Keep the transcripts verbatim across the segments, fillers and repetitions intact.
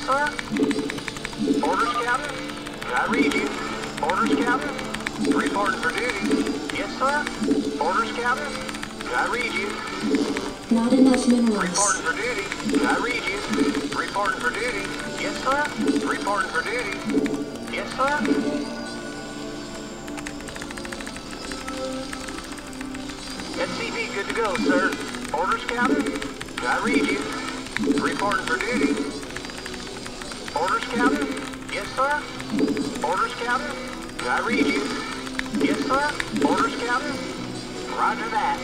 sir. Orders, Captain. I read you. Orders, Captain. Reporting for duty. Yes, sir. Orders, Captain. I read you. Not enough minerals. Reporting for duty. I read you. Reporting for duty. Yes, sir. Reporting for duty. Yes, sir. S C V good to go, sir. Orders, Captain. I read you. Reporting for duty. Orders, Captain. Yes, sir. Orders, Captain. I read you. Yes, sir. Orders, Captain. Roger that.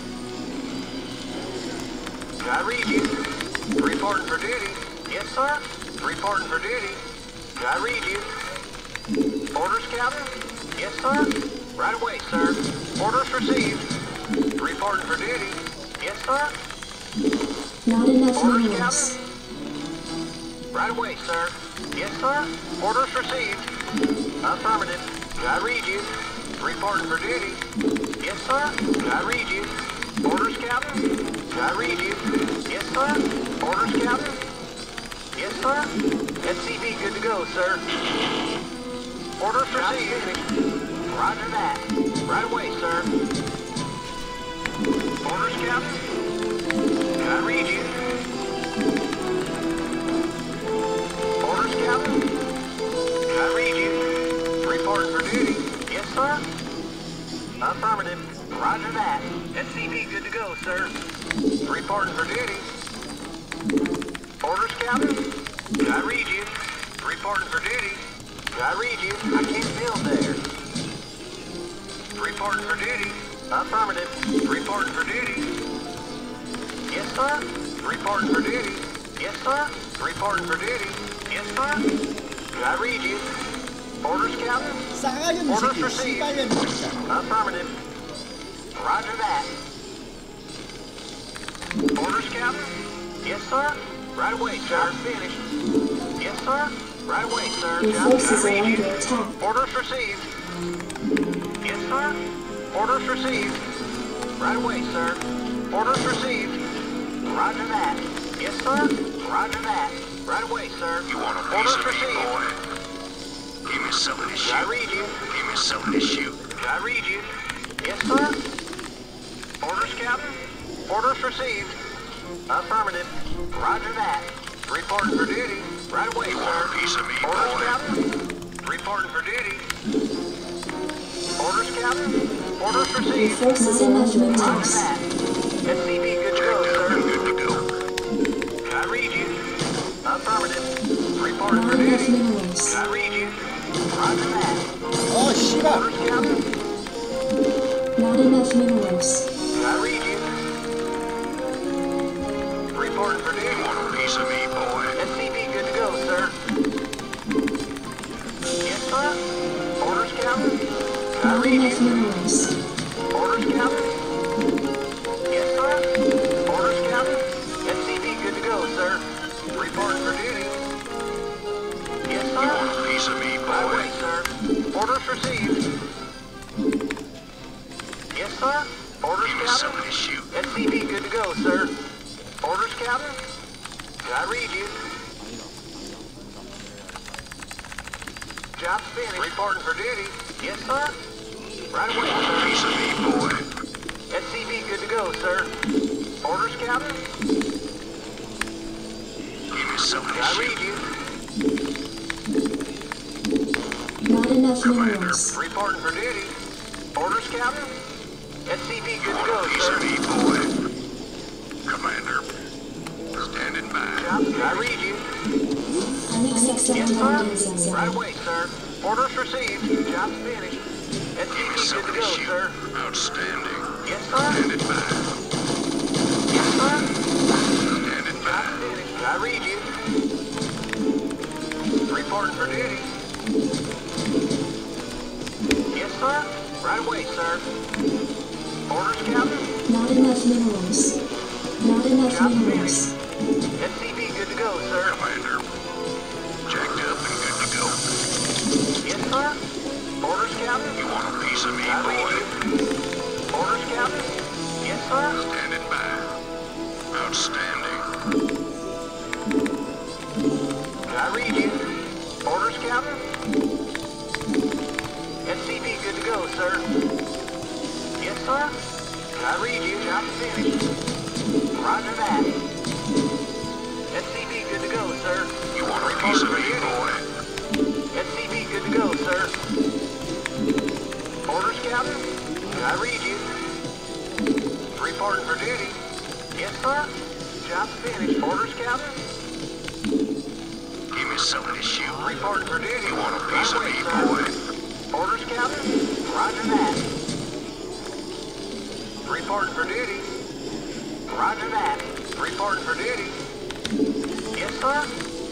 I read you. Reporting for duty. Yes, sir. Reporting for duty. I read you. Orders, Captain. Yes, sir. Right away, sir. Orders received. Reporting for duty. Yes, sir. Not enough Orders, minerals. Captain. Right away, sir. Yes, sir. Orders received. Affirmative. I read you. Reporting for duty. Yes, sir. I read you. Orders, Captain. I read you. Yes, sir. Orders, Captain. Yes, sir. S C V good to go, sir. Orders received. Roger that. Right away, sir. Orders, Captain. I read you. Orders, Captain. I read you. Reporting for duty. Yes, sir. Affirmative. Roger that. S C V good to go, sir. Reporting for duty. Orders, Captain. I read you. Reporting for duty. I read you. I can't build there. Reporting for duty. Affirmative. Reporting for duty. Yes, sir. Reporting for duty. Yes, sir. Reporting for duty. Yes, sir. I read you. Orders, Captain. Saka yun, Orders sige. received. Sipa yun. Affirmative. Roger that. Orders, Captain. Yes, sir. Right away, sir. Finished. Yes, sir. Right away, sir. Your Job forces are I read under you. attack. Orders received. Yes, sir. Orders received. Right away, sir. Orders received. Roger that. Yes, sir. Roger that. Right away, sir. You want a piece Orders of me, received. boy? Give me something to shoot. I read you. Give me something to shoot. I read you. Yes, sir. Orders, Captain. Orders received. Affirmative. Roger that. Reporting for duty. Right away, You sir. want a piece of me, Orders, boy? Captain. Reporting for duty. Orders, Captain. Orders Your received. forces are under Roger attack. that. S C V good to go, Jacked up and sir. good to go. I read you. Affirmative. Reporting Not for enough duty. minerals. I read you. Roger that. Oh, Shiba. Orders, Captain. Not enough minerals. I read you. Reporting for You duty. want a piece of me, boy? S C V good to go, sir. Yes, sir. Orders, Captain. I Not read enough you. minerals. Orders, Captain. Yes, sir. Orders, Captain. S C V good to go, sir. Reporting for duty. Yes, You sir. want a piece of me, Right boy? away, sir. Orders received. Yes, sir. Orders, Give me Captain. something to shoot. S C V good to go, sir. Orders, Captain. I read you. Job's finished. Reporting for duty. Yes, sir. Right away, You want a sir. piece of me, boy? S C V good to go, sir. Orders, Captain. Give me something to I shoot. read you. Not enough Commander. minerals. Reporting for duty. Orders, Captain. S C V You good to want go, a piece sir. of me, boy? Commander. Standing by. Jobs, I read you. Unacceptable Yes, landings sir. Right examined. away, sir. Orders received. Job's finished. S C Give V me good to something to go, shoot. sir. Outstanding. Yes, sir. Standing by. Yes, sir. Standing by. Job's finished. I read you. Reporting for duty. Yes, sir. Right away, sir. Orders, Captain. Not enough minerals. Not enough Job's minerals. finished. S C V good to go, sir. Commander. Jacked up and good to go. Yes, sir. Orders, Captain. You want a piece of me, I read boy? you. Orders, Captain. Yes, sir. Standing by. Outstanding. I I read you. Orders, Captain? S C V good to go, sir. Yes, sir? I read you. Job finished. Roger that. S C V good to go, sir. You want a piece of me, boy? S C V good to go, sir. Orders, Captain? I read you. Reporting for duty. Yes, sir? Job finished. Orders, Captain? Give me something to shoot. Reporting for duty. You want a piece of Right me, away, boy? sir. Orders, Captain? Roger that. Reporting for duty. Roger that. Reporting for duty. Yes, sir?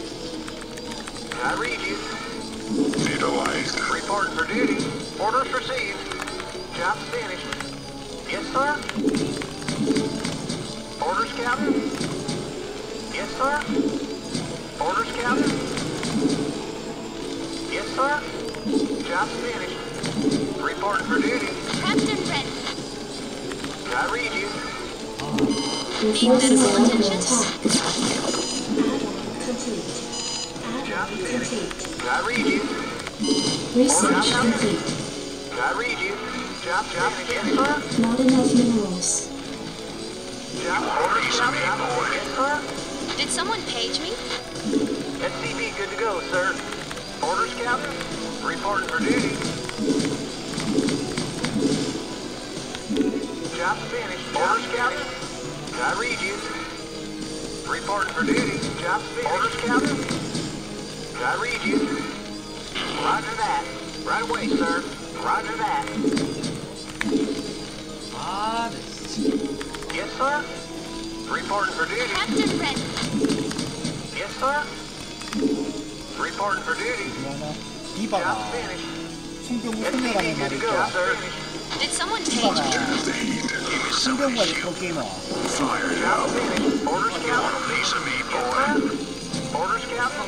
I read you. Neutralized. Reporting for duty. Orders received. Job finished. Yes, sir? Orders, Captain? Yes, sir? Orders, Captain? Yes, sir? Job finished. Reporting for duty. Captain ready. I read you. Your forces are under Attention. attack. Complete. Job Add-on finished. complete. I read you. Research complete. I read you. Job, job, yes, sir? Not enough minerals. Job, orders, job, job, yes, sir? Did someone page me? S C V good to go, sir. Orders, Captain? Reporting for duty. Job finished. Orders, Captain? I read you. Reporting for duty. Job finished. Orders, Captain? I read you. Roger that. Right away, sir. Roger that. 아, 네, 진짜. Yes, sir? Reporting for duty. Captain ready. Yes, sir? Reporting for duty. 그러나 Job 디바가 finished. 송병구 S C V 손녀라는 good to 말이 go, 있더라. sir. Did someone page me? 디바가 The heat. Give me something 송병구가 to 프로 shoot. 게이머. Fire it Job up. finished. Orders, You want a Captain? piece of me, Yes, boy? sir? Orders, Captain?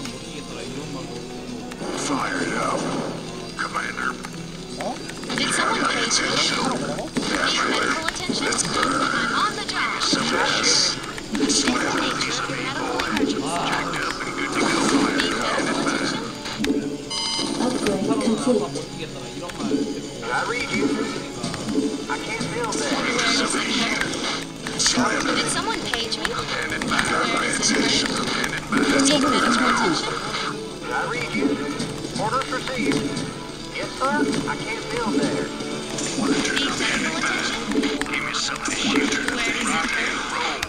Fire it up. Commander. 어? Did someone page me? 뭐라고? Need medical attention? I'm on the job. Something to shoot. State the nature of your medical emergency. Jacked up and good to go. Fire Need it up. medical attention? Upgrade complete. I read you. I can't build that. Something to shoot. Slam it. Did someone page me? Hand it back. Where is it Attention. hurt? Hand it back. Need medical attention? I read you. Orders received. Yes, sir? I can't build there. Need medical attention? Give me something to shoot. Where is it hurt?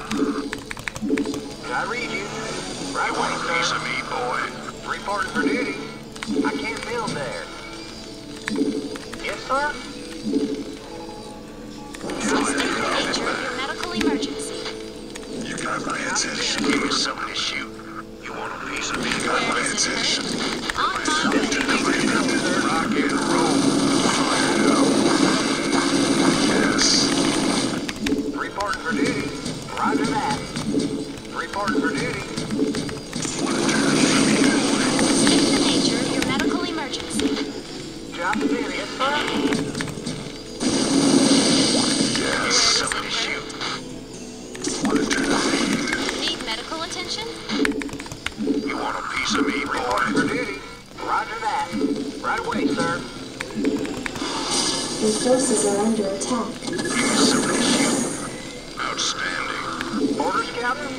I read you. Right You want a away, piece sir. of me, boy? Reporting for duty. I can't build there. Yes, sir? State the nature of your medical emergency. You got my attention. Give me something to shoot. You want a piece of me? You got my Where is it attention. hurt? On my way. Rock and roll. Fire it up. Yes. Reporting for duty. Roger that. Reporting for duty. State the nature of your medical emergency. Job finished. Yes, sir? Yes. Something to shoot. Want to turn the feed. Need medical attention? You want a piece of me, Reporting for boy? duty. Roger that. Right away, sir. Your forces are under attack. Give me something to shoot. Outstanding. Orders, Captain?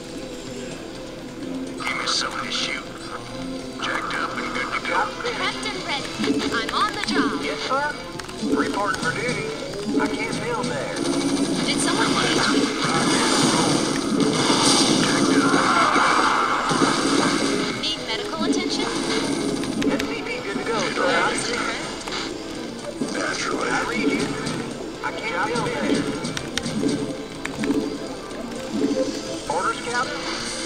Give me something to shoot. Jacked up and good to Job go. finished. Captain ready. I'm on the job. Yes, sir? Reporting for duty. I can't build there. Did someone page me? Need medical attention? S C V good to go, Where is sir. it hurt? Naturally. I read you. I can't build there. Orders, Captain?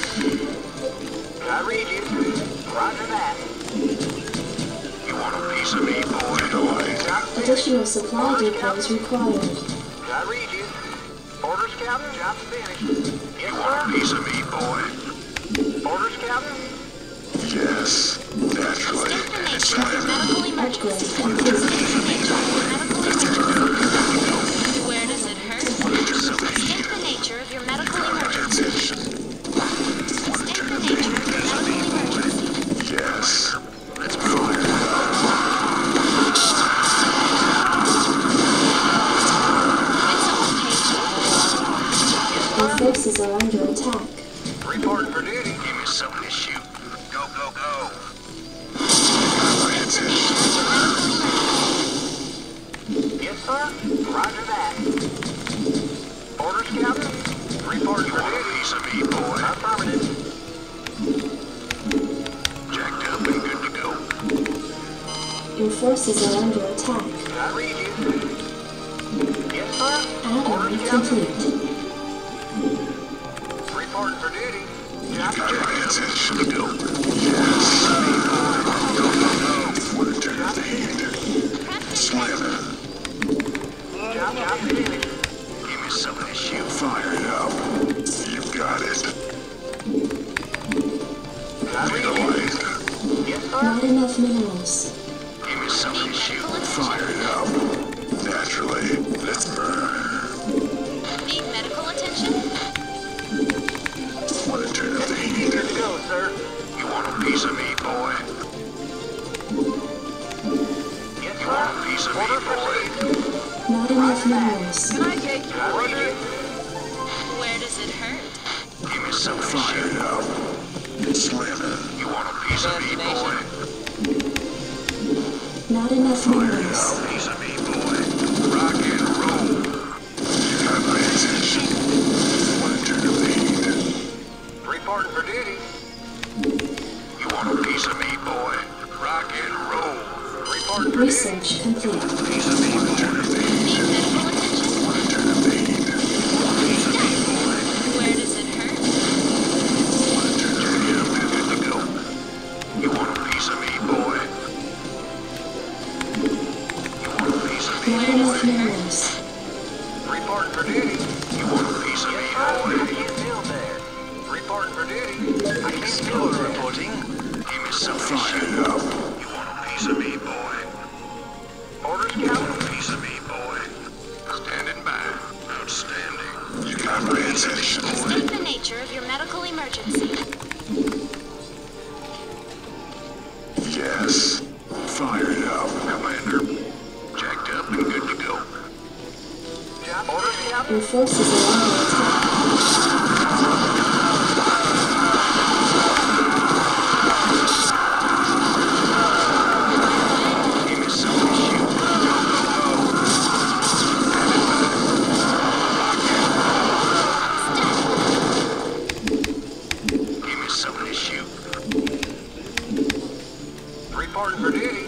I read you. Roger that. You want a piece of me, boy? Job finished. Additional supply depots required. I read you. Orders, Captain? Job finished. Yes, You want a sir? piece of me, boy? Orders, Captain? Yes. Naturally. State the nature of your medical emergency. Upgrade State complete. the nature of your medical emergency. Where does it hurt? State the nature of your medical emergency. Attention. State the nature of your medical emergency. Reporting for duty. Give me something to shoot. Go, go, go. Yes, sir. Roger that. Orders, Captain. Reporting for duty. Piece of me, boy. Affirmative. Jacked up and good to go. Your forces are under attack. I read you. Yes, sir. Add-on complete. Reporting for duty. Got my attention to go. Yes, me, boy. Go, go, go. Wanna turn up the heat. Slamming. Job, job finished. Give me something to shoot. Fire it up. You got it. I Need read a you. light. Yes, sir. Not enough minerals. Give me something to shoot. Fire it up. Naturally. Let's burn. Need medical attention? Wanna turn up the heat. Good to go, sir. You want a piece of me, boy? Yes, You want a sir. piece of me, Order boy? proceed. Not enough minerals. Can I take your order? Where does it hurt? Give me some fire it up. Slamming. You want a piece of me, boy? Not enough Fire it minerals. up. Piece of me, boy. Rock and roll. You got my attention. Wanna turn up the heat. Reporting for duty. You want a piece of me, boy? Rock and roll. Reporting for duty. Research complete. Piece of me, boy. Turn up the heat. Need medical attention? Wanna turn up the heat. Piece of me, boy. Where does it hurt? Wanna turn up the heat. Good to go. You want a piece of me, boy? You want a piece of me, Not enough boy? minerals. Reporting for duty. You want a piece of me, Yes, sir. I boy? can't feel there. Reporting for duty. I can't feel there. Reporting. Give me some fire it up. You want a piece of me, boy? Orders, You want Captain. a piece of me, boy? Standing by. Outstanding. You got my attention, boy. State the nature of your medical emergency. Yes. Fire it up, Commander. Jacked up and good to go. Job orders, Captain. Your forces are under attack. Give me some to shoot. Go, go, go. Standing by. Rock and roll. Give me something to shoot. Reporting for duty.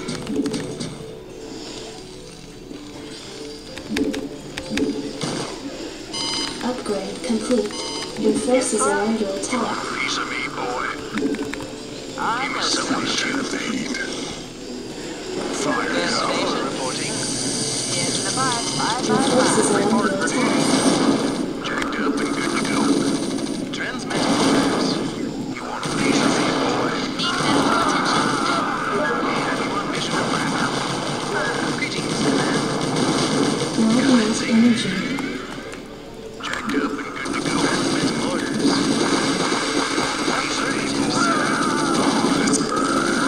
Upgrade complete. Your forces are under attack. Piece of me, boy. I'm Give me a something to turn up the heat. Fire it up. reporting. Engine of five. Five, Your five, forces five. are Reporting under for attack. duty. Jacked up and good to go. Transmitting. You want a piece of me, boy? Need medical attention? Mission Commander. Greetings, Commander. Not enough energy. Jacked up and good to go. Orders. Piece of me, boy. Let's burn.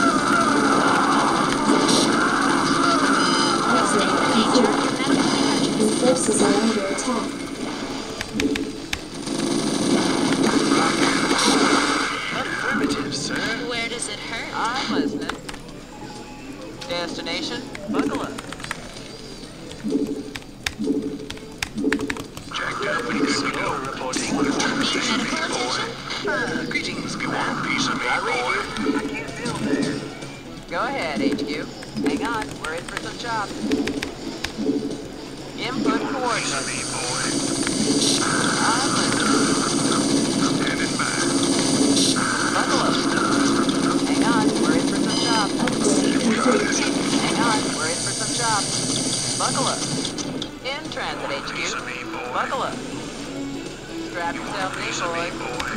Upgrade Nature complete. of your medical emergency. Your forces are under attack. Affirmative, sir. Where does it hurt? I'm listening. Destination, buckle up. Jacked up and good to go. Reporting. Want to turn Need piece of me, medical boy? attention? Uh, greetings, You want a Commander. piece of me, I read boy? you. I can't feel there. Go ahead, H Q. Hang on, we're in for some chops. Input Piece of coordinates. me, boy. I'm listening. Standing by. Buckle up. Hang on, we're in for some chops. Upgrade complete. Hang on, we're in for some chops. Buckle up. In transit, H Piece Q. of me, boy. Buckle up. Strap yourself Piece in, of me, boys. boy.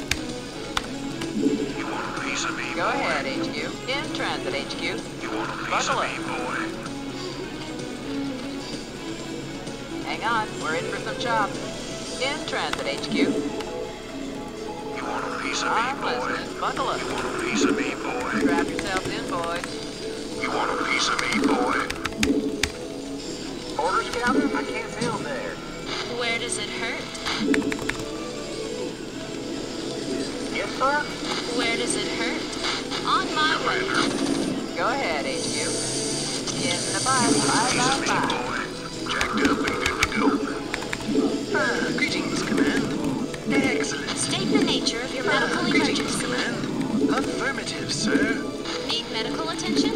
You want a piece of me, Go boy? ahead, H Q. In transit, H Q. You want a piece Buckle of up. me, boy? Hang on, we're in for some chops. In transit, H Q. You want a piece of me, I'm boy? listening. Buckle up. You want a piece of me, boy? Strap yourselves in, boys. You want a piece of me, boy? Orders, Captain? I can't feel there. Where does it hurt? Yes, sir. Where does it hurt? On my way. Go ahead, H Q. Get in the bus. Bye, bye, bye. Jacked up and good to go. Ah, greetings, Command. Excellent. State the nature of your medical Greetings, emergency. Command. Affirmative, sir. Need medical attention?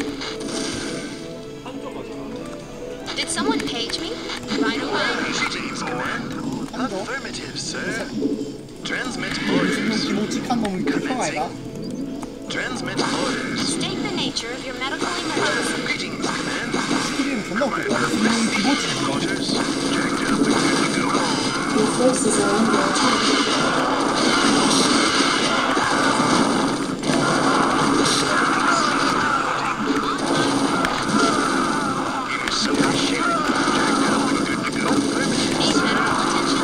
Did someone page me? Right away. Greetings, Command. Affirmative, sir. Transmit 무슨 orders. 기모직한 놈을 평화해라. Transmit orders. State the nature of your medical emergency. Greetings, Command. 스킬은 존나 웃겼다. 무슨 기모직. Orders. Jacked up and good to go. Your forces are under attack. So jacked up and good to go. Need medical attention?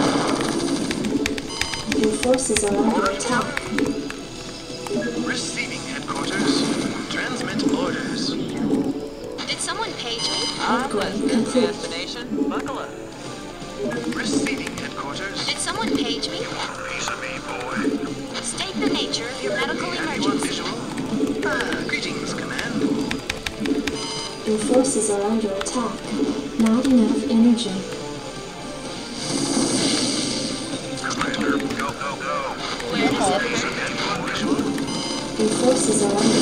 Your forces are under attack. Receiving headquarters. Transmit orders. Did someone page me? Upgrade complete. Destination, buckle up. Receiving headquarters. Did someone page me? Piece of me, boy. State the nature of your medical Have you on emergency. visual? Ah, greetings, Command. Your forces are under attack. Not enough energy. Commander, go, go, go. Where does it hurt? Have you on visual? Your forces are under